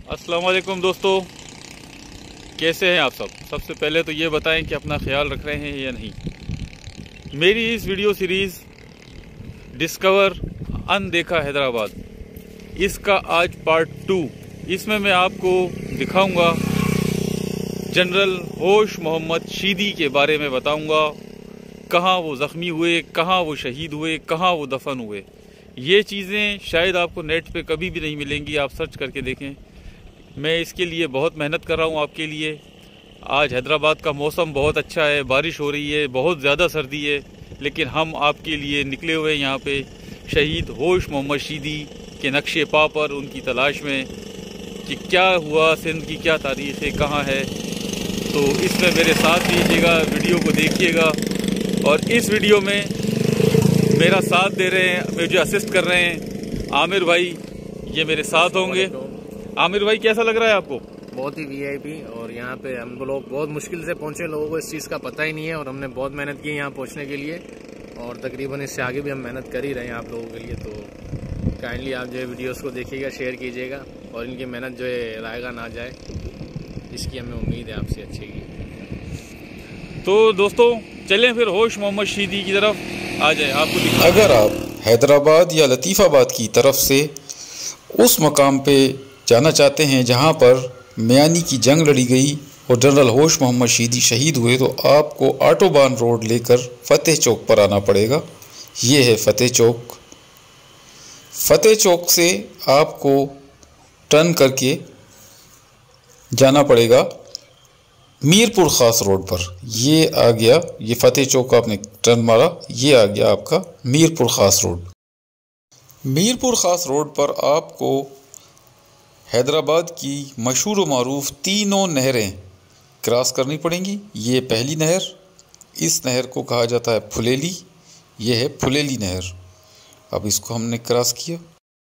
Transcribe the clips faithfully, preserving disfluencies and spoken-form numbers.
अस्सलाम वालेकुम दोस्तों, कैसे हैं आप सब। सबसे पहले तो ये बताएं कि अपना ख्याल रख रहे हैं या नहीं। मेरी इस वीडियो सीरीज़ डिस्कवर अनदेखा हैदराबाद, इसका आज पार्ट टू। इसमें मैं आपको दिखाऊंगा जनरल होश मोहम्मद शीदी के बारे में बताऊंगा। कहाँ वो ज़ख्मी हुए, कहाँ वो शहीद हुए, कहाँ वो दफन हुए। ये चीज़ें शायद आपको नेट पे कभी भी नहीं मिलेंगी, आप सर्च करके देखें। मैं इसके लिए बहुत मेहनत कर रहा हूँ आपके लिए। आज हैदराबाद का मौसम बहुत अच्छा है, बारिश हो रही है, बहुत ज़्यादा सर्दी है, लेकिन हम आपके लिए निकले हुए हैं यहाँ पे शहीद होश मोहम्मद शीदी के नक्शे पा पर, उनकी तलाश में कि क्या हुआ, सिंध की क्या तारीख़ है, कहाँ है। तो इसमें मेरे साथ दीजिएगा, वीडियो को देखिएगा। और इस वीडियो में मेरा साथ दे रहे हैं, मुझे असिस्ट कर रहे हैं आमिर भाई, ये मेरे साथ होंगे। आमिर भाई, कैसा लग रहा है आपको? बहुत ही वीआईपी। और यहाँ पे हम लोग बहुत मुश्किल से पहुँचे, लोगों को इस चीज़ का पता ही नहीं है और हमने बहुत मेहनत की यहाँ पहुँचने के लिए, और तकरीबन इससे आगे भी हम मेहनत कर ही रहे हैं आप लोगों के लिए। तो काइंडली आप जो है वीडियोस को देखिएगा, शेयर कीजिएगा, और इनकी मेहनत जो है रायगा ना जाए, इसकी हमें उम्मीद है आपसे अच्छी की। तो दोस्तों चलें फिर होश मोहम्मद शीदी की तरफ आ जाए, आपको दिखा। अगर आप हैदराबाद या लतीफ़ाबाद की तरफ से उस मकाम पे जाना चाहते हैं जहां पर मियानी की जंग लड़ी गई और जनरल होश मोहम्मद शीदी शहीद हुए, तो आपको ऑटोबान रोड लेकर फ़तेह चौक पर आना पड़ेगा। ये है फ़तेह चौक। फ़तेह चौक से आपको टर्न करके जाना पड़ेगा मीरपुर ख़ास रोड पर। ये आ गया, ये फ़तेह चौक का आपने टर्न मारा, ये आ गया आपका मीरपुर ख़ास रोड। मीरपुर ख़ास रोड पर आपको हैदराबाद की मशहूर व मारूफ तीनों नहरें क्रॉस करनी पड़ेंगी। ये पहली नहर, इस नहर को कहा जाता है फुलेली, ये है फुलेली नहर। अब इसको हमने क्रॉस किया।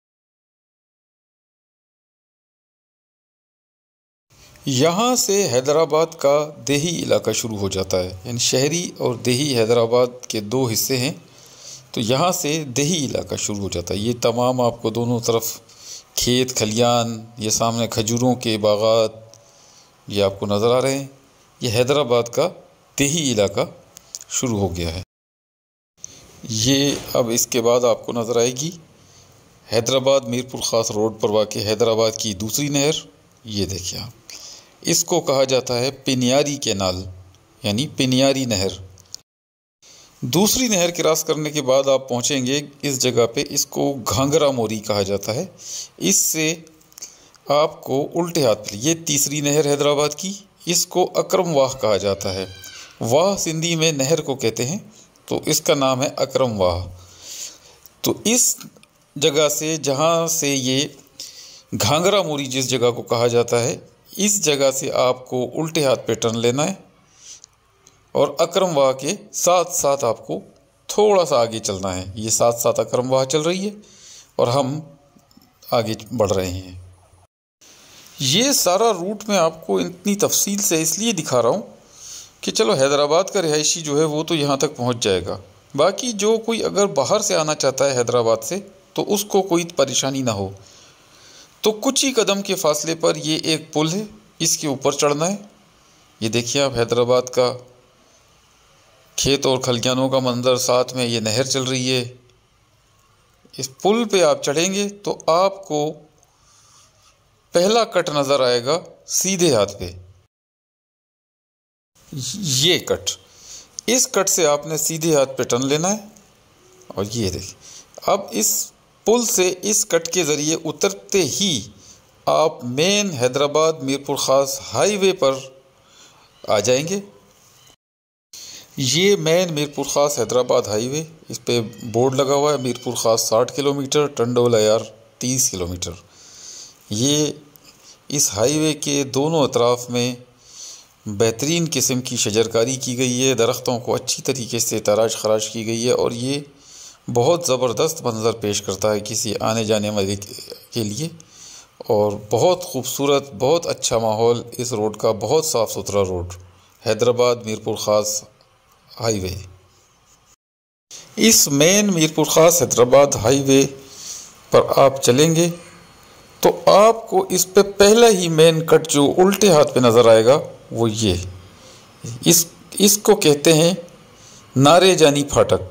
यहाँ से हैदराबाद का देही इलाका शुरू हो जाता है, यानी शहरी और देही हैदराबाद के दो हिस्से हैं। तो यहाँ से देही इलाका शुरू हो जाता है। ये तमाम आपको दोनों तरफ खेत खलियान, ये सामने खजूरों के बागात ये आपको नज़र आ रहे हैं। ये हैदराबाद का देही इलाका शुरू हो गया है। ये अब इसके बाद आपको नज़र आएगी हैदराबाद मीरपुर ख़ास रोड पर वाक़ हैदराबाद की दूसरी नहर। ये देखिए आप, इसको कहा जाता है पिनियारी कैनाल, यानी पिनियारी नहर। दूसरी नहर क्रॉस करने के बाद आप पहुंचेंगे इस जगह पे, इसको घाघरा मोरी कहा जाता है। इससे आपको उल्टे हाथ पर, ये तीसरी नहर हैदराबाद की, इसको अकरम वाह कहा जाता है। वाह सिंधी में नहर को कहते हैं, तो इसका नाम है अकरम वाह। तो इस जगह से, जहाँ से ये घाघरा मोरी जिस जगह को कहा जाता है, इस जगह से आपको उल्टे हाथ पे टर्न लेना है और अकरम वाह के साथ साथ आपको थोड़ा सा आगे चलना है। ये साथ साथ अकरम वाह चल रही है और हम आगे बढ़ रहे हैं। ये सारा रूट मैं आपको इतनी तफसील से इसलिए दिखा रहा हूँ कि चलो हैदराबाद का रिहायशी जो है वो तो यहाँ तक पहुँच जाएगा। बाकी जो कोई अगर बाहर से आना चाहता है हैदराबाद से, तो उसको कोई परेशानी ना हो। तो कुछ ही कदम के फासले पर ये एक पुल है, इसके ऊपर चढ़ना है। ये देखिए आप, हैदराबाद का खेत और खलियानों का मंजर, साथ में ये नहर चल रही है। इस पुल पे आप चढ़ेंगे तो आपको पहला कट नज़र आएगा सीधे हाथ पे, ये कट। इस कट से आपने सीधे हाथ पे टर्न लेना है। और ये देखिए, अब इस पुल से इस कट के ज़रिए उतरते ही आप मेन हैदराबाद मीरपुर ख़ास हाईवे पर आ जाएंगे। ये मेन मीरपुर ख़ास हैदराबाद हाईवे, इस पे बोर्ड लगा हुआ है मीरपुर ख़ास साठ किलोमीटर, टंडोल अयार तीस किलोमीटर। ये इस हाईवे के दोनों अतराफ़ में बेहतरीन किस्म की शजरकारी की गई है, दरख्तों को अच्छी तरीके से तराश खराश की गई है, और ये बहुत ज़बरदस्त मंज़र पेश करता है किसी आने जाने वाले के लिए। और बहुत खूबसूरत, बहुत अच्छा माहौल इस रोड का, बहुत साफ़ सुथरा रोड, हैदराबाद मीरपुर ख़ास हाईवे। इस मेन मीरपुर ख़ास हैदराबाद हाईवे पर आप चलेंगे तो आपको इस पे पहला ही मेन कट जो उल्टे हाथ पे नज़र आएगा वो ये, इस इसको कहते हैं नारे जानी फाटक।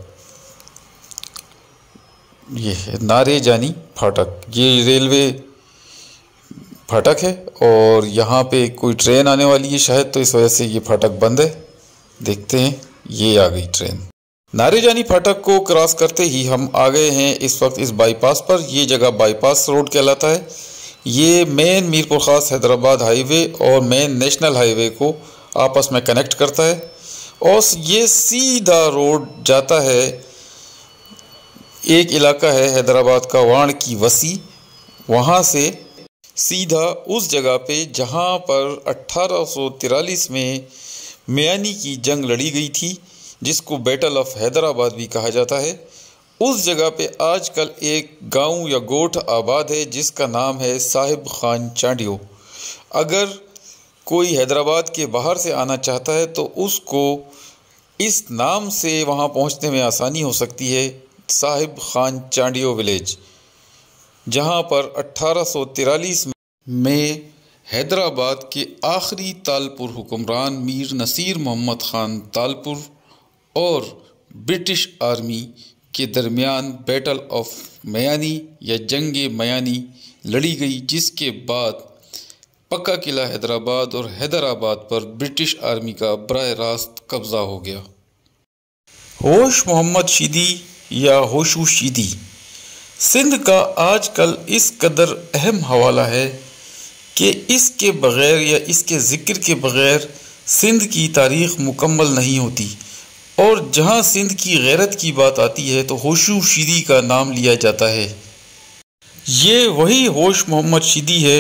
ये है नारे जानी फाटक, ये रेलवे फाटक है और यहाँ पे कोई ट्रेन आने वाली है शायद, तो इस वजह से ये फाटक बंद है। देखते हैं, ये आ गई ट्रेन। नारे जानी फाटक को क्रॉस करते ही हम आ गए हैं इस वक्त इस बाईपास पर। ये जगह बाईपास रोड कहलाता है। ये मेन मीरपुर खास हैदराबाद हाईवे और मेन नेशनल हाईवे को आपस में कनेक्ट करता है और ये सीधा रोड जाता है, एक इलाका है हैदराबाद का वाण की वसी, वहाँ से सीधा उस जगह पे जहाँ पर अट्ठारह सौ तिरालीस में मियानी की जंग लड़ी गई थी, जिसको बैटल ऑफ हैदराबाद भी कहा जाता है। उस जगह पे आजकल एक गांव या गोठ आबाद है जिसका नाम है साहिब खान चांडियो। अगर कोई हैदराबाद के बाहर से आना चाहता है तो उसको इस नाम से वहाँ पहुँचने में आसानी हो सकती है, साहिब खान चांडियो विलेज, जहाँ पर अट्ठारह सौ तिरालीस में हैदराबाद के आखिरी तालपुर हुक्मरान मीर नसीर मोहम्मद ख़ान तालपुर और ब्रिटिश आर्मी के दरमियान बैटल ऑफ मियानी या जंग मियानी लड़ी गई, जिसके बाद पक्का किला हैदराबाद और हैदराबाद पर ब्रिटिश आर्मी का बराह रास्त कब्ज़ा हो गया। होश मोहम्मद शीदी या होशू शीदी सिंध का आजकल इस कदर अहम हवाला है कि इसके बग़ैर या इसके ज़िक्र के बग़ैर सिंध की तारीख़ मुकम्मल नहीं होती। और जहाँ सिंध की गैरत की बात आती है तो होशू शीदी का नाम लिया जाता है। ये वही होश मोहम्मद शीदी है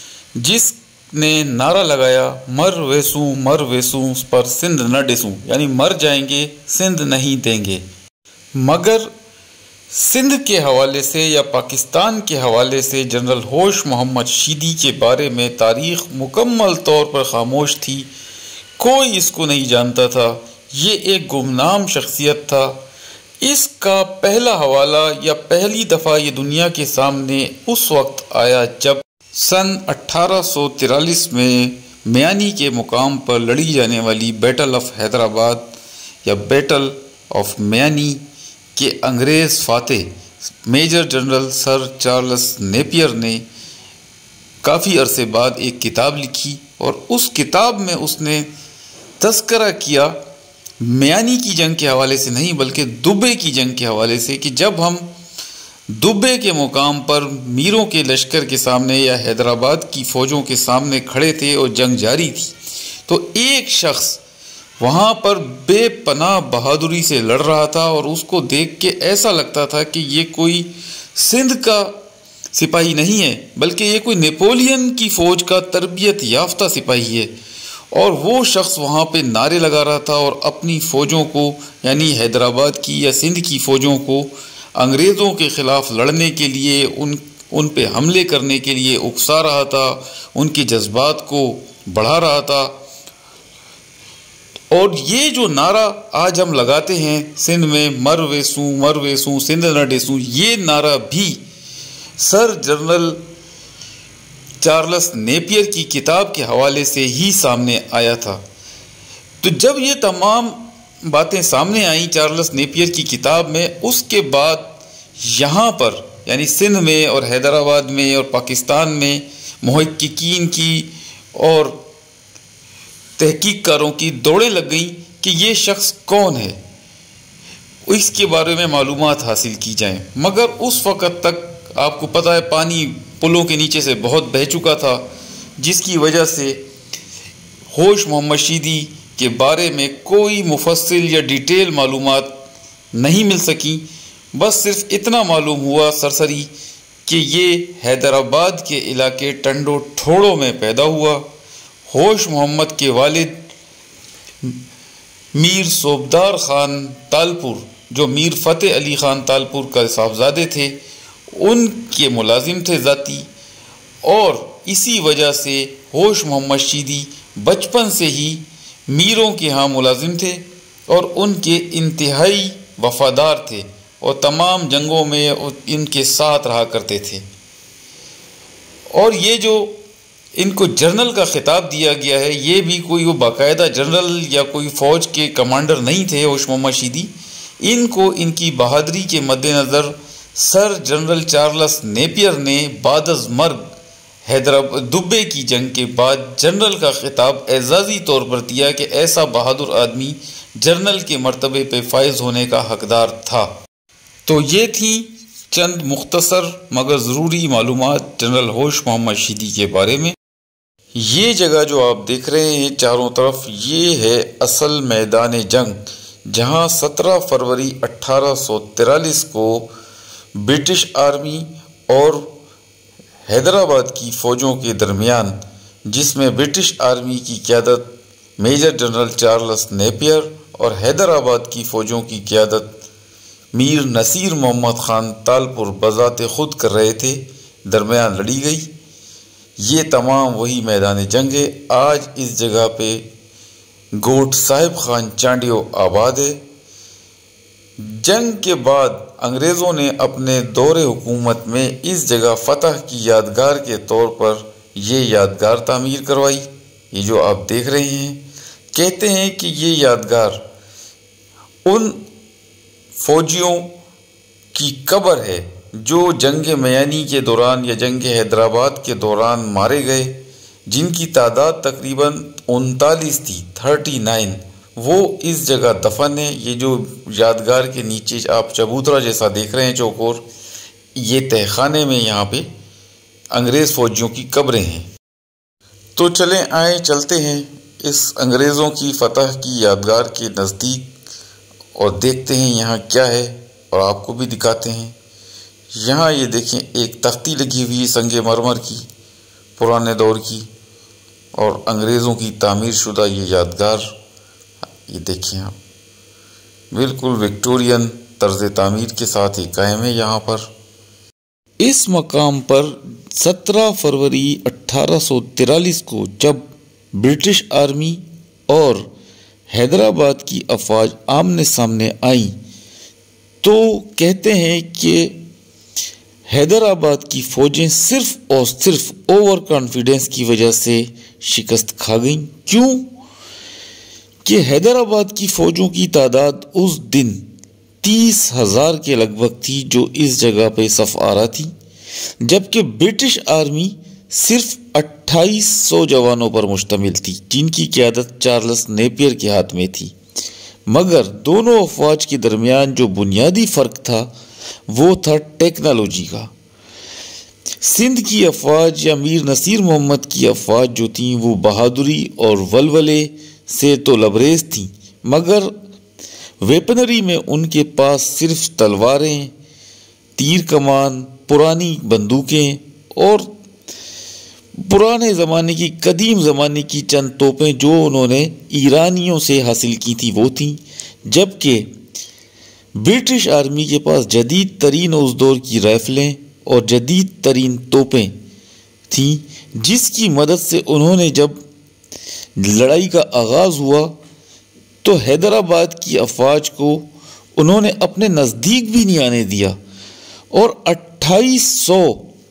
जिसने नारा लगाया, मर वेसूं मर वेसूं पर सिंध न डेसूं, यानी मर जाएंगे सिंध नहीं देंगे। मगर सिंध के हवाले से या पाकिस्तान के हवाले से जनरल होश मोहम्मद शीदी के बारे में तारीख़ मुकम्मल तौर पर खामोश थी, कोई इसको नहीं जानता था। ये एक गुमनाम शख्सियत था। इसका पहला हवाला या पहली दफ़ा ये दुनिया के सामने उस वक्त आया जब सन अट्ठारह सौ तिरालीस में मियानी के मुकाम पर लड़ी जाने वाली बैटल ऑफ हैदराबाद या बैटल ऑफ मियानी के अंग्रेज़ फातेह major general sir Charles Napier ने काफ़ी अरसे बाद एक किताब लिखी और उस किताब में उसने तज़किरा किया मियानी की जंग के हवाले से नहीं बल्कि दुबे की जंग के हवाले से, कि जब हम दुबे के मुकाम पर मीरों के लश्कर के सामने या हैदराबाद की फ़ौजों के सामने खड़े थे और जंग जारी थी, तो एक शख्स वहाँ पर बेपनाह बहादुरी से लड़ रहा था और उसको देख के ऐसा लगता था कि ये कोई सिंध का सिपाही नहीं है बल्कि ये कोई नेपोलियन की फ़ौज का तरबियत याफ्ता सिपाही है। और वो शख्स वहाँ पे नारे लगा रहा था और अपनी फ़ौजों को यानी हैदराबाद की या सिंध की फ़ौजों को अंग्रेज़ों के ख़िलाफ़ लड़ने के लिए, उन उन पे हमले करने के लिए उकसा रहा था, उनके जज्बात को बढ़ा रहा था। और ये जो नारा आज हम लगाते हैं सिंध में, मर वेसूं मर वेसूं सिंध न डेसूं, ये नारा भी सर जनरल चार्ल्स नेपियर की किताब के हवाले से ही सामने आया था। तो जब ये तमाम बातें सामने आई चार्ल्स नेपियर की किताब में, उसके बाद यहाँ पर यानी सिंध में और हैदराबाद में और पाकिस्तान में मुहक्किकीन की और तहकीककारों की दौड़ें लग गई कि ये शख्स कौन है, इसके बारे में मालूमात हासिल की जाएं। मगर उस वक़्त तक आपको पता है पानी पुलों के नीचे से बहुत बह चुका था, जिसकी वजह से होश मोहम्मद शीदी के बारे में कोई मुफस्सिल या डिटेल मालूमात नहीं मिल सकी। बस सिर्फ इतना मालूम हुआ सरसरी कि ये हैदराबाद के इलाके टंडो ठोड़ो में पैदा हुआ। होश मोहम्मद के वालिद मीर सोबदार ख़ान तालपुर, जो मीर फ़तेह अली ख़ान तालपुर का साहबजादे थे, उनके मुलाजिम थे ज़ाती। और इसी वजह से होश मोहम्मद शीदी बचपन से ही मीरों के यहाँ मुलाजिम थे और उनके इंतहाई वफ़ादार थे और तमाम जंगों में इनके साथ रहा करते थे। और ये जो इनको जनरल का खिताब दिया गया है, ये भी कोई वो बाकायदा जनरल या कोई फ़ौज के कमांडर नहीं थे होश मोहम्मद शीदी। इनको इनकी बहादुरी के मद्देनज़र सर जनरल चार्ल्स नेपियर ने बादज मर्ग हैदराबाद दुब्बे की जंग के बाद जनरल का खिताब एजाज़ी तौर पर दिया कि ऐसा बहादुर आदमी जनरल के मर्तबे पे फायज होने का हकदार था। तो ये थी चंद मुख्तसर मगर ज़रूरी मालूमात जनरल होश मोहम्मद शीदी के बारे में। ये जगह जो आप देख रहे हैं चारों तरफ, ये है असल मैदान जंग, जहाँ सत्रह फरवरी अट्ठारह सौ तिरालीस को ब्रिटिश आर्मी और हैदराबाद की फ़ौजों के दरमियान, जिसमें ब्रिटिश आर्मी की क़यादत मेजर जनरल चार्ल्स नेपियर और हैदराबाद की फ़ौजों की क़यादत मीर नसीर मोहम्मद ख़ान तालपुर बज़ाते ख़ुद कर रहे थे, दरमियान लड़ी गई। ये तमाम वही मैदान जंग है। आज इस जगह पे गोट साहिब खान चांडियो आबाद है। जंग के बाद अंग्रेज़ों ने अपने दौरे हुकूमत में इस जगह फ़तह की यादगार के तौर पर ये यादगार तामीर करवाई। ये जो आप देख रहे हैं, कहते हैं कि ये यादगार उन फ़ौजियों की कब्र है जो जंग मयानी के दौरान या जंग हैदराबाद के दौरान मारे गए, जिनकी तादाद तकरीबन उनतालीस थी, थर्टी नाइन। वो इस जगह दफन है। ये जो यादगार के नीचे आप चबूतरा जैसा देख रहे हैं चौकोर, ये तहखाने में यहाँ पे अंग्रेज़ फ़ौजियों की कब्रें हैं। तो चलें आए चलते हैं इस अंग्रेज़ों की फ़तह की यादगार के नज़दीक और देखते हैं यहाँ क्या है, और आपको भी दिखाते हैं। यहाँ ये देखें, एक तख्ती लगी हुई है संगे मरमर की, पुराने दौर की, और अंग्रेज़ों की तामीर शुदा ये यादगार, ये देखें आप, बिल्कुल विक्टोरियन तर्ज तामीर के साथ ही कायम है यहाँ पर। इस मकाम पर सत्रह फरवरी अट्ठारह सौ तिरालीस को जब ब्रिटिश आर्मी और हैदराबाद की अफवाज आमने सामने आई, तो कहते हैं कि हैदराबाद की फ़ौजें सिर्फ और सिर्फ ओवर कॉन्फिडेंस की वजह से शिकस्त खा गईं। क्यों कि हैदराबाद की फ़ौजों की तादाद उस दिन तीस हज़ार के लगभग थी जो इस जगह पे सफ़ आरा थी, जबकि ब्रिटिश आर्मी सिर्फ अट्ठाईस सौ जवानों पर मुश्तमिल थी, जिनकी क़यादत चार्ल्स नेपियर के हाथ में थी। मगर दोनों अफवाज के दरमियान जो बुनियादी फ़र्क था वो था टेक्नोलॉजी का। सिंध की अफवाज या मीर नसीर मोहम्मद की अफवाज जो थी वो बहादुरी और वलवले से तो लबरेज थी, मगर वेपनरी में उनके पास सिर्फ तलवारें, तीर कमान, पुरानी बंदूकें और पुराने ज़माने की कदीम ज़माने की चंद तोपें जो उन्होंने ईरानियों से हासिल की थी वो थीं। जबकि ब्रिटिश आर्मी के पास जदीद तरीन उस दौर की राइफ़लें और जदीद तरीन तोपें थीं, जिसकी मदद से उन्होंने जब लड़ाई का आगाज़ हुआ तो हैदराबाद की अफवाज को उन्होंने अपने नज़दीक भी नहीं आने दिया, और अट्ठाईस सौ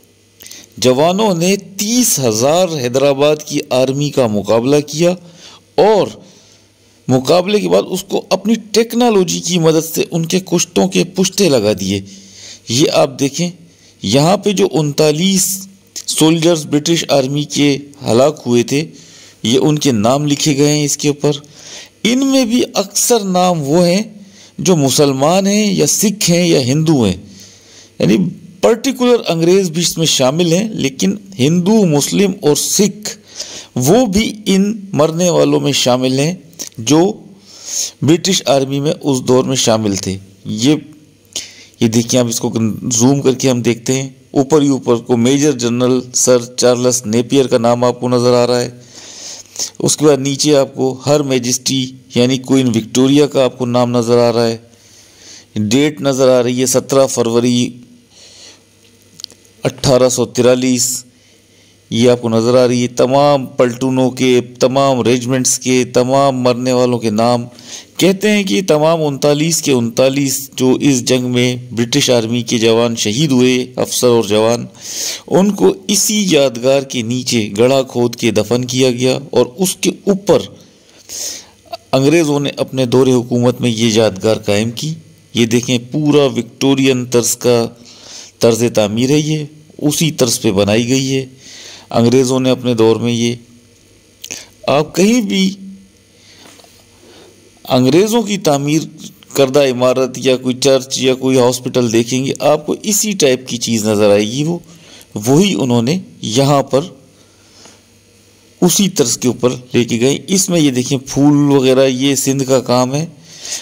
जवानों ने तीस हज़ार हैदराबाद की आर्मी का मुकाबला किया, और मुकाबले के बाद उसको अपनी टेक्नोलॉजी की मदद से उनके कुश्तों के पुश्ते लगा दिए। ये आप देखें, यहाँ पे जो उनतालीस सोल्जर्स ब्रिटिश आर्मी के हलाक हुए थे, ये उनके नाम लिखे गए हैं इसके ऊपर। इनमें भी अक्सर नाम वो हैं जो मुसलमान हैं या सिख हैं या हिंदू हैं, यानी पर्टिकुलर अंग्रेज़ भी इसमें शामिल हैं, लेकिन हिंदू, मुस्लिम और सिख वो भी इन मरने वालों में शामिल हैं जो ब्रिटिश आर्मी में उस दौर में शामिल थे। ये ये देखिए, आप इसको जूम करके हम देखते हैं, ऊपर ही ऊपर को major general sir Charles Napier का नाम आपको नज़र आ रहा है। उसके बाद नीचे आपको हर मैजेस्टी यानी क्वीन विक्टोरिया का आपको नाम नज़र आ रहा है। डेट नज़र आ रही है सत्रह फरवरी अट्ठारह सौ तिरालीस। ये आपको नज़र आ रही है तमाम पलटूनों के, तमाम रेजिमेंट्स के, तमाम मरने वालों के नाम। कहते हैं कि तमाम उनतालीस के उनतालीस जो इस जंग में ब्रिटिश आर्मी के जवान शहीद हुए, अफसर और जवान, उनको इसी यादगार के नीचे गड्ढा खोद के दफन किया गया और उसके ऊपर अंग्रेज़ों ने अपने दौरे हुकूमत में ये यादगार कायम की। ये देखें, पूरा विक्टोरियन तर्ज का तर्ज तामीर है, ये उसी तर्ज पे बनाई गई है। अंग्रेज़ों ने अपने दौर में ये, आप कहीं भी अंग्रेज़ों की तामीर करदा इमारत या कोई चर्च या कोई हॉस्पिटल देखेंगे, आपको इसी टाइप की चीज़ नज़र आएगी। वो वही उन्होंने यहाँ पर उसी तर्ज के ऊपर लेके गए। इसमें ये देखें फूल वगैरह, ये सिंध का काम है।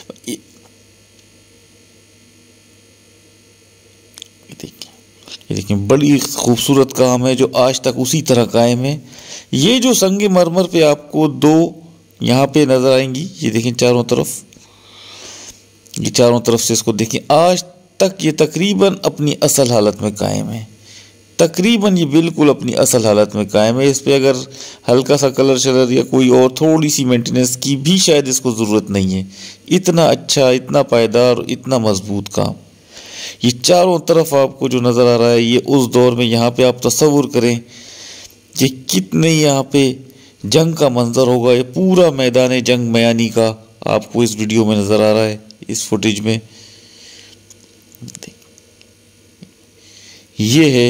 ये देखें बड़ी खूबसूरत काम है जो आज तक उसी तरह कायम है। ये जो संगे मरमर पे आपको दो यहाँ पे नजर आएंगी, ये देखें चारों तरफ, ये चारों तरफ से इसको देखें, आज तक ये तकरीबन अपनी असल हालत में कायम है। तकरीबन ये बिल्कुल अपनी असल हालत में कायम है। इस पे अगर हल्का सा कलर शलर या कोई और थोड़ी सी मेंटेनेंस की भी शायद इसको ज़रूरत नहीं है। इतना अच्छा, इतना पायदार, इतना मजबूत काम। ये चारों तरफ आपको जो नज़र आ रहा है, ये उस दौर में, यहाँ पे आप तसव्वुर करें कि कितने यहाँ पे जंग का मंजर होगा। ये पूरा मैदान जंग मयानी का आपको इस वीडियो में नज़र आ रहा है, इस फुटेज में। ये है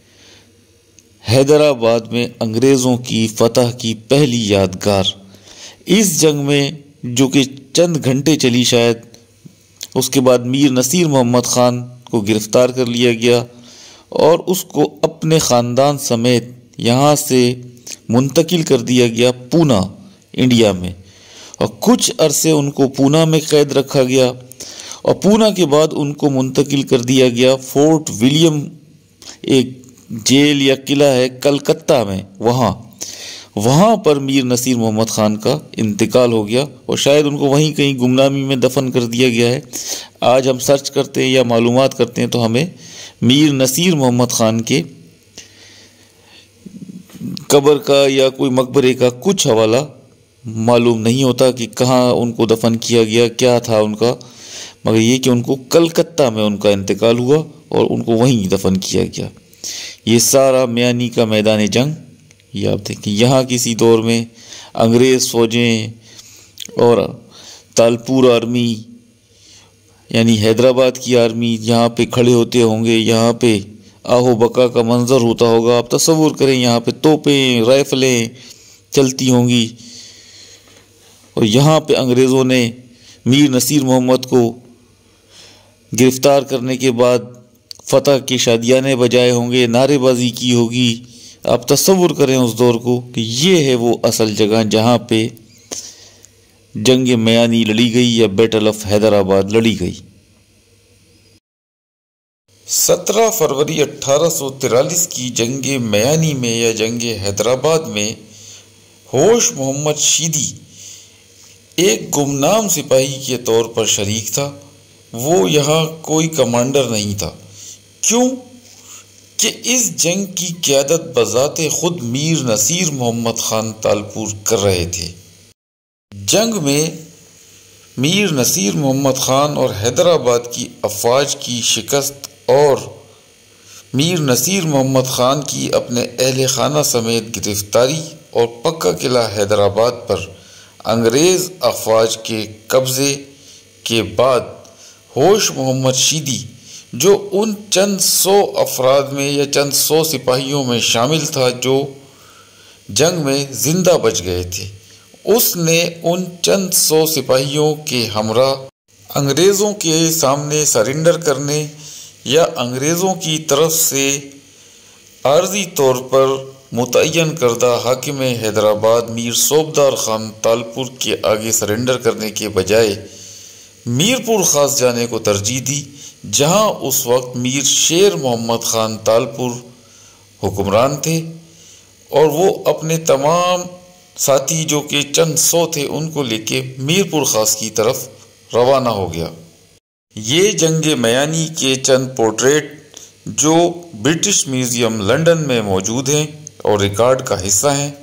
हैदराबाद में अंग्रेज़ों की फतह की पहली यादगार। इस जंग में जो कि चंद घंटे चली शायद, उसके बाद मीर नसीर मोहम्मद ख़ान को गिरफ़्तार कर लिया गया और उसको अपने ख़ानदान समेत यहाँ से मुंतकिल कर दिया गया पूना, इंडिया में। और कुछ अरसे उनको पूना में क़ैद रखा गया और पूना के बाद उनको मुंतकिल कर दिया गया फोर्ट विलियम, एक जेल या किला है कलकत्ता में, वहाँ वहाँ पर मीर नसीर मोहम्मद ख़ान का इंतकाल हो गया और शायद उनको वहीं कहीं गुमनामी में दफन कर दिया गया है। आज हम सर्च करते हैं या मालूमात करते हैं तो हमें मीर नसीर मोहम्मद ख़ान के कब्र का या कोई मकबरे का कुछ हवाला मालूम नहीं होता कि कहाँ उनको दफन किया गया, क्या था उनका, मगर ये कि उनको कलकत्ता में उनका इंतकाल हुआ और उनको वहीं दफन किया गया। ये सारा मयानी का मैदान जंग, ये आप देखें, यहाँ किसी दौर में अंग्रेज़ फ़ौजें और तालपुर आर्मी यानी हैदराबाद की आर्मी यहाँ पे खड़े होते होंगे, यहाँ पे आहो बका का मंजर होता होगा। आप तसव्वुर करें, यहाँ पे तोपें, राइफलें चलती होंगी और यहाँ पे अंग्रेज़ों ने मीर नसीर मोहम्मद को गिरफ़्तार करने के बाद फतह के शादियाने बजाए होंगे, नारेबाजी की होगी। आप तसव्वुर करें उस दौर को कि ये है वो असल जगह जहाँ पे जंग मयानी लड़ी गई या बैटल ऑफ हैदराबाद लड़ी गई। सत्रह फरवरी अठारह सौ तिरालीस की जंग मयानी में या जंग हैदराबाद में होश मोहम्मद शीदी एक गुमनाम सिपाही के तौर पर शरीक था। वो यहाँ कोई कमांडर नहीं था, क्यों कि इस जंग की क़यादत बज़ाते खुद मीर नसीर मोहम्मद ख़ान तालपुर कर रहे थे। जंग में मीर नसीर मोहम्मद ख़ान और हैदराबाद की अफवाज की शिकस्त और मीर नसीर मोहम्मद ख़ान की अपने अहल खाना समेत गिरफ्तारी और पक्का किला हैदराबाद पर अंग्रेज़ अफवाज के कब्ज़े के बाद होश मोहम्मद शीदी, जो उन चंद सौ अफराद में या चंद सौ सिपाहियों में शामिल था जो जंग में जिंदा बच गए थे, उसने उन चंद सौ सिपाहियों के हमरा अंग्रेज़ों के सामने सरेंडर करने या अंग्रेज़ों की तरफ से आर्जी तौर पर मुतय्यन करदा हाकिम हैदराबाद मीर सोबदार ख़ान तालपुर के आगे सरेंडर करने के बजाय मीरपुर ख़ास जाने को तरजीह दी, जहां उस वक्त मीर शेर मोहम्मद ख़ान तालपुर हुक्मरान थे और वो अपने तमाम साथी जो कि चंद सौ थे उनको लेके मीरपुर ख़ास की तरफ रवाना हो गया। ये जंग मयानी के चंद पोर्ट्रेट जो ब्रिटिश म्यूज़ियम लंदन में मौजूद हैं, और रिकॉर्ड का हिस्सा हैं,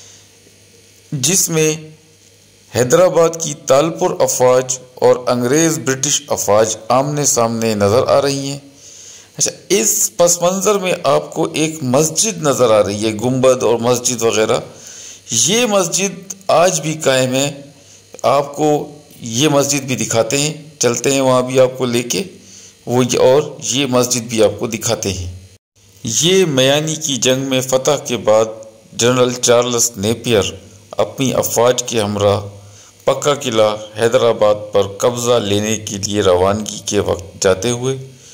जिसमें हैदराबाद की तालपुर अफवाज और अंग्रेज़ ब्रिटिश अफवाज आमने सामने नज़र आ रही हैं। अच्छा, इस पस मंज़र में आपको एक मस्जिद नज़र आ रही है, गुंबद और मस्जिद वगैरह। ये मस्जिद आज भी कायम है। आपको ये मस्जिद भी दिखाते हैं, चलते हैं वहाँ भी आपको लेके वो, और ये मस्जिद भी आपको दिखाते हैं। ये मयानी की जंग में फ़तह के बाद जनरल चार्ल्स नेपियर अपनी अफवाज के हमरा पक्का किला हैदराबाद पर कब्ज़ा लेने के लिए रवानगी के वक्त जाते हुए,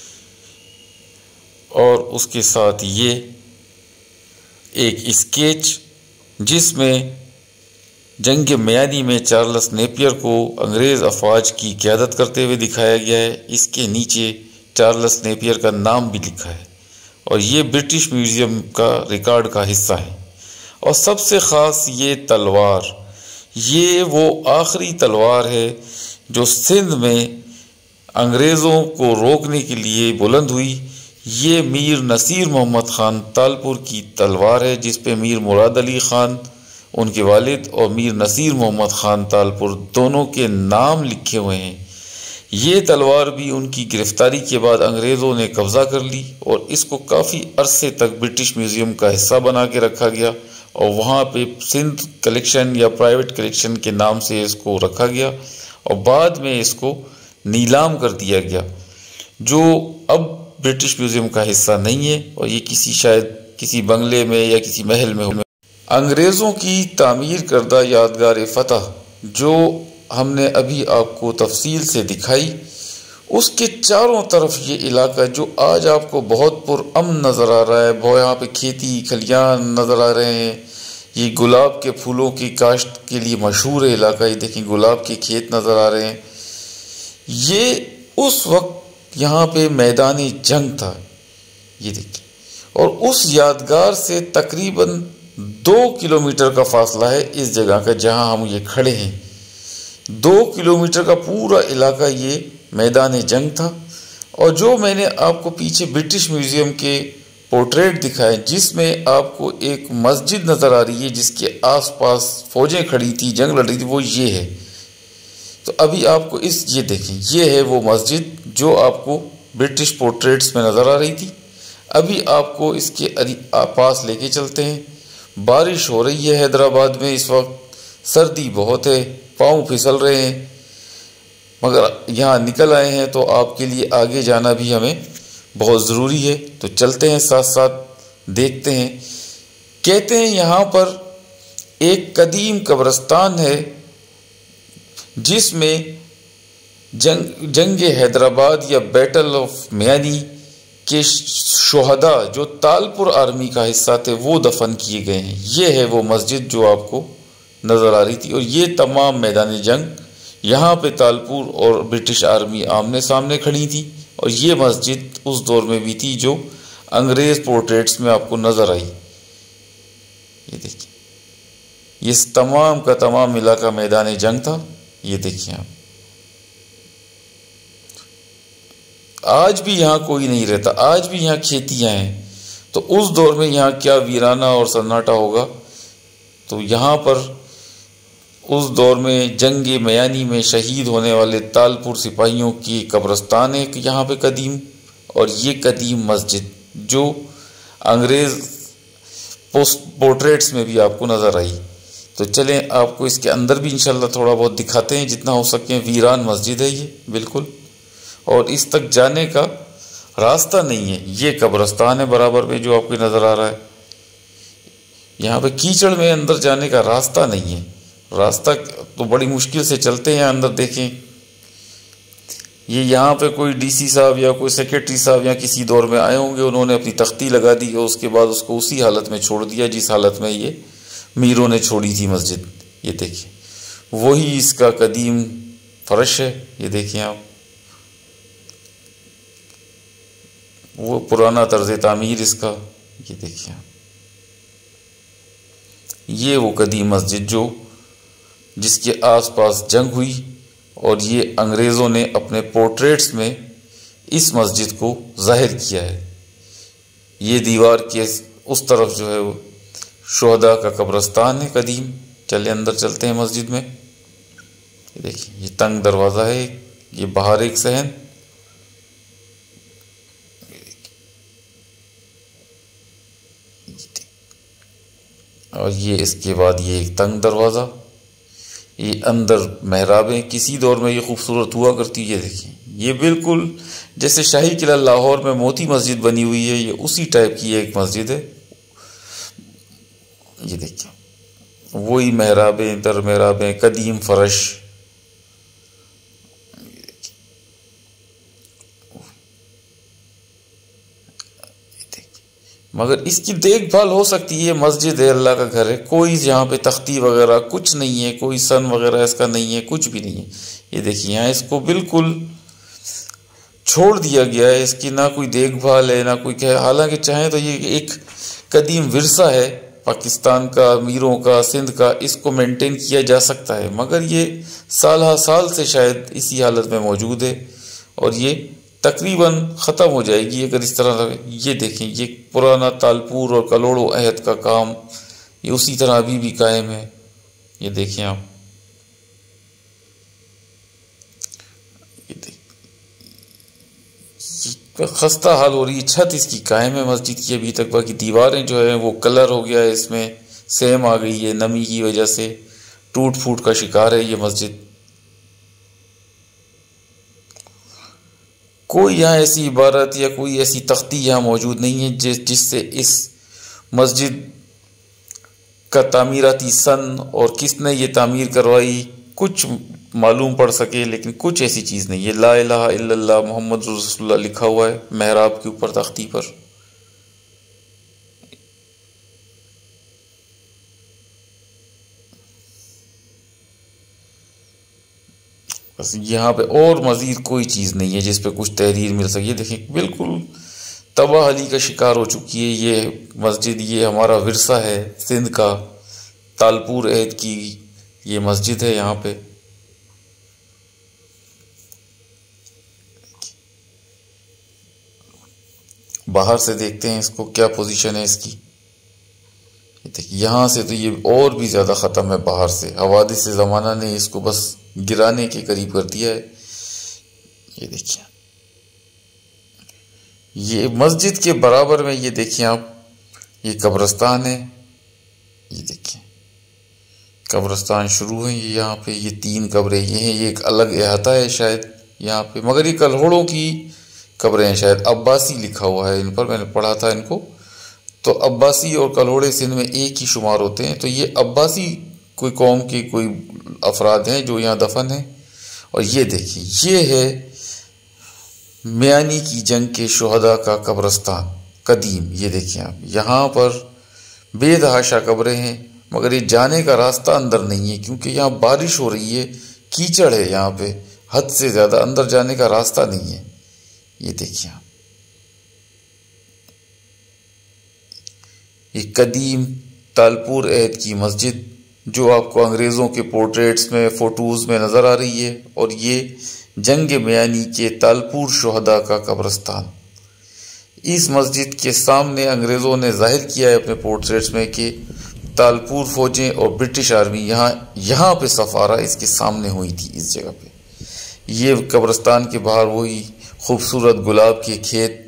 और उसके साथ ये एक स्केच जिसमें जंग मयानी में चार्ल्स नेपियर को अंग्रेज़ अफवाज की क़यादत करते हुए दिखाया गया है। इसके नीचे चार्ल्स नेपियर का नाम भी लिखा है, और ये ब्रिटिश म्यूज़ियम का रिकॉर्ड का हिस्सा है। और सबसे ख़ास ये तलवार, ये वो आखिरी तलवार है जो सिंध में अंग्रेज़ों को रोकने के लिए बुलंद हुई। ये मीर नसीर मोहम्मद ख़ान तालपुर की तलवार है, जिस पे मीर मुराद अली ख़ान उनके वालिद और मीर नसीर मोहम्मद ख़ान तालपुर दोनों के नाम लिखे हुए हैं। ये तलवार भी उनकी गिरफ्तारी के बाद अंग्रेज़ों ने कब्ज़ा कर ली, और इसको काफ़ी अरसे तक ब्रिटिश म्यूज़ियम का हिस्सा बना के रखा गया, और वहाँ पे सिंध कलेक्शन या प्राइवेट कलेक्शन के नाम से इसको रखा गया, और बाद में इसको नीलाम कर दिया गया, जो अब ब्रिटिश म्यूज़ियम का हिस्सा नहीं है, और ये किसी शायद किसी बंगले में या किसी महल में हो। अंग्रेज़ों की तामीर करदा यादगार फ़तह जो हमने अभी आपको तफसील से दिखाई, उसके चारों तरफ ये इलाका जो आज आपको बहुत पुरअमन नज़र आ रहा है, बहुत यहाँ पे खेती खलियान नज़र आ रहे हैं। ये गुलाब के फूलों की काश्त के लिए मशहूर है इलाका। ये देखें, गुलाब के खेत नज़र आ रहे हैं। ये उस वक्त यहाँ पे मैदान जंग था, ये देखिए, और उस यादगार से तकरीबन दो किलोमीटर का फासला है इस जगह का जहाँ हम ये खड़े हैं। दो किलोमीटर का पूरा इलाका ये मैदान जंग था। और जो मैंने आपको पीछे ब्रिटिश म्यूज़ियम के पोर्ट्रेट दिखाए, जिसमें आपको एक मस्जिद नज़र आ रही है जिसके आसपास फौजें खड़ी थी, जंग लड़ रही थी, वो ये है। तो अभी आपको इस ये देखें, ये है वो मस्जिद जो आपको ब्रिटिश पोर्ट्रेट्स में नज़र आ रही थी। अभी आपको इसके पास लेके चलते हैं। बारिश हो रही है हैदराबाद में इस वक्त, सर्दी बहुत है, पाँव फिसल रहे हैं, मगर यहाँ निकल आए हैं तो आपके लिए आगे जाना भी हमें बहुत ज़रूरी है। तो चलते हैं, साथ साथ देखते हैं। कहते हैं यहाँ पर एक कदीम कब्रिस्तान है जिसमें जंग जंग हैदराबाद या बैटल ऑफ मयानी के शोहदा जो तालपुर आर्मी का हिस्सा थे वो दफन किए गए हैं। ये है वो मस्जिद जो आपको नज़र आ रही थी, और ये तमाम मैदान जंग, यहाँ पे तालपुर और ब्रिटिश आर्मी आमने सामने खड़ी थी। और ये मस्जिद उस दौर में भी थी जो अंग्रेज़ पोर्ट्रेट्स में आपको नज़र आई। ये देखिए, ये तमाम का तमाम इलाका मैदान जंग था। ये देखिए आप, आज भी यहाँ कोई नहीं रहता, आज भी यहाँ खेतियाँ हैं। तो उस दौर में यहाँ क्या वीराना और सन्नाटा होगा। तो यहाँ पर उस दौर में जंग मयानी में शहीद होने वाले तालपुर सिपाहियों की कब्रिस्तान है यहाँ पे कदीम, और ये कदीम मस्जिद जो अंग्रेज़ पोस्ट पोर्ट्रेट्स में भी आपको नज़र आई। तो चलें, आपको इसके अंदर भी इंशाल्लाह थोड़ा बहुत दिखाते हैं जितना हो सके। वीरान मस्जिद है ये बिल्कुल, और इस तक जाने का रास्ता नहीं है। ये कब्रिस्तान है बराबर में जो आपको नज़र आ रहा है। यहाँ पे कीचड़ में अंदर जाने का रास्ता नहीं है। रास्ता तो बड़ी मुश्किल से चलते हैं अंदर। देखें, ये यहाँ पे कोई डीसी साहब या कोई सेक्रेटरी साहब या किसी दौर में आए होंगे, उन्होंने अपनी तख्ती लगा दी और उसके बाद उसको उसी हालत में छोड़ दिया जिस हालत में ये मीरों ने छोड़ी थी मस्जिद। ये देखिए, वही इसका कदीम फर्श है। ये देखिए आप, वो पुराना तर्ज तामीर इसका। ये देखिए आप, ये वो कदीम मस्जिद जो जिसके आसपास जंग हुई, और ये अंग्रेज़ों ने अपने पोर्ट्रेट्स में इस मस्जिद को ज़ाहिर किया है। ये दीवार के उस तरफ जो है वो शुहदा का कब्रिस्तान है कदीम। चले अंदर चलते हैं मस्जिद में। ये देखिए ये तंग दरवाज़ा है, ये बाहर एक सहन, और ये इसके बाद ये एक तंग दरवाज़ा। ये अंदर महराबें किसी दौर में ये खूबसूरत हुआ करती है। ये देखिए ये बिल्कुल जैसे शाही किला लाहौर में मोती मस्जिद बनी हुई है, ये उसी टाइप की एक मस्जिद है। ये देखिए वही महराबें दर महराबें, कदीम फर्श। मगर इसकी देखभाल हो सकती है, मस्जिद है, अल्लाह का घर है, कोई यहाँ पे तख्ती वगैरह कुछ नहीं है, कोई सन वगैरह इसका नहीं है, कुछ भी नहीं है। ये देखिए यहाँ इसको बिल्कुल छोड़ दिया गया है, इसकी ना कोई देखभाल है ना कोई क्या। हालांकि चाहे तो ये एक कदीम विरसा है पाकिस्तान का, अमीरों का, सिंध का, इसको मेंटेन किया जा सकता है, मगर ये साल हा साल से शायद इसी हालत में मौजूद है और ये तकरीबन ख़त्म हो जाएगी अगर इस तरह रहे। ये देखें ये पुराना तालपुर और कलोड़ों अहद का काम ये उसी तरह अभी भी कायम है। ये देखें आप, ये देख खस्ता हाल हो रही है। छत इसकी कायम है मस्जिद की अभी तक, बाकी दीवारें जो है वो कलर हो गया है, इसमें सेम आ गई है, नमी की वजह से टूट फूट का शिकार है ये मस्जिद। कोई यहाँ ऐसी इबारत या कोई ऐसी तख्ती यहाँ मौजूद नहीं है जिस जिससे इस मस्जिद का तामीराती सन और किसने ये तामीर करवाई कुछ मालूम पड़ सके, लेकिन कुछ ऐसी चीज़ नहीं है। ला इलाहा इल्लल्लाह मोहम्मद रसूलुल्लाह लिखा हुआ है महराब के ऊपर तख्ती पर। बस यहाँ पे और मज़ीद कोई चीज़ नहीं है जिस पे कुछ तहरीर मिल सके। देखें बिल्कुल तबाहली का शिकार हो चुकी है ये मस्जिद। ये हमारा विरसा है सिंध का, तालपुर अहद की ये मस्जिद है। यहाँ पे बाहर से देखते हैं इसको क्या पोजीशन है इसकी। देखिए यहाँ से तो ये और भी ज़्यादा ख़त्म है, बाहर से हवादिस से ज़माना ने इसको बस गिराने के करीब कर दिया है। ये देखिए ये मस्जिद के बराबर में ये देखिए आप ये कब्रिस्तान है। ये देखिए कब्रिस्तान शुरू है ये यहाँ पे, ये तीन कब्रें ये हैं, ये एक अलग अहाता है शायद यहाँ पे, मगर ये कल्होड़ों की कब्रें हैं शायद। अब्बासी लिखा हुआ है इन पर, मैंने पढ़ा था इनको। तो अब्बासी और कल्होड़े सिंध में एक ही शुमार होते हैं। तो ये अब्बासी कोई कौम के कोई अफराद हैं जो यहाँ दफन हैं। और ये देखिए ये है मियानी की जंग के शुहदा का कब्रिस्तान कदीम। ये देखिए आप यहाँ पर बेतहाशा कब्रें हैं, मगर ये जाने का रास्ता अंदर नहीं है क्योंकि यहाँ बारिश हो रही है, कीचड़ है यहाँ पे हद से ज़्यादा, अंदर जाने का रास्ता नहीं है। ये देखिए आप ये कदीम तालपुर अहद की मस्जिद जो आपको अंग्रेज़ों के पोर्ट्रेट्स में फ़ोटोज़ में नज़र आ रही है, और ये जंग मियानी के तालपुर शुहदा का कब्रिस्तान। इस मस्जिद के सामने अंग्रेज़ों ने जाहिर किया है अपने पोर्ट्रेट्स में कि तालपुर फ़ौजें और ब्रिटिश आर्मी यहाँ यहाँ पे सफ़ारा इसके सामने हुई थी इस जगह पे। ये कब्रिस्तान के बाहर वही खूबसूरत गुलाब के खेत।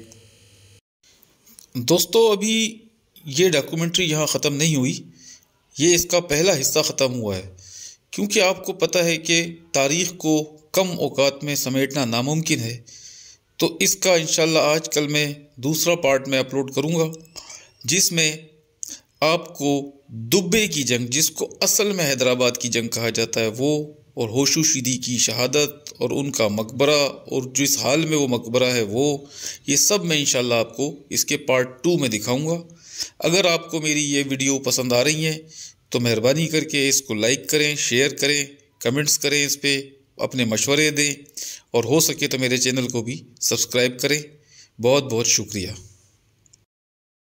दोस्तों अभी ये डॉक्यूमेंट्री यहाँ ख़त्म नहीं हुई, ये इसका पहला हिस्सा ख़त्म हुआ है, क्योंकि आपको पता है कि तारीख़ को कम औकात में समेटना नामुमकिन है। तो इसका इंशाल्लाह आजकल मैं दूसरा पार्ट में अपलोड करूँगा, जिसमें आपको दुब्बे की जंग, जिसको असल में हैदराबाद की जंग कहा जाता है, वो और होशू शीदी की शहादत और उनका मकबरा और जिस हाल में वो मकबरा है वो, ये सब मैं इंशाल्लाह आपको इसके पार्ट टू में दिखाऊंगा। अगर आपको मेरी ये वीडियो पसंद आ रही है तो मेहरबानी करके इसको लाइक करें, शेयर करें, कमेंट्स करें, इस पर अपने मशवरे दें और हो सके तो मेरे चैनल को भी सब्सक्राइब करें। बहुत बहुत शुक्रिया।